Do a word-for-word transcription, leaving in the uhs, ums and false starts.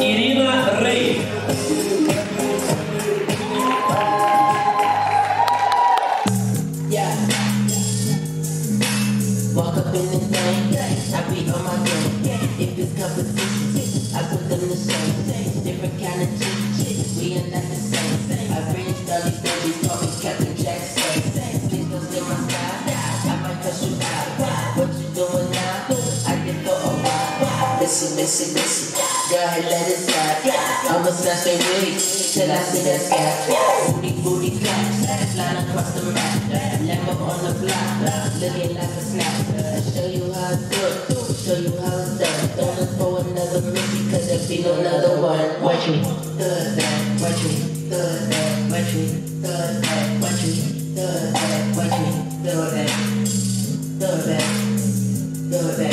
Irina Rey. Yeah. Walk up in this thing, I be on my game. If it's competition, I put them the same. Different kind of chicks, we are not the same. I bring Sully baby, call me Captain Jackson. Please don't steal my style, I might cuss you out. What you doing now? I can go a while. Listen, listen, listen, go ahead, let it slide. I'ma snatch their wig till I see that sky. Booty, booty claps, line across the map. Lambo on the block, looking like a snap. Show you how it's done, show you how it's done. Don't look for another Mickey, cause there be no another one. Watch me, thug that, watch me, thug that, watch me, thug that, watch me, thug that, watch me, thug that, thug that, thug that.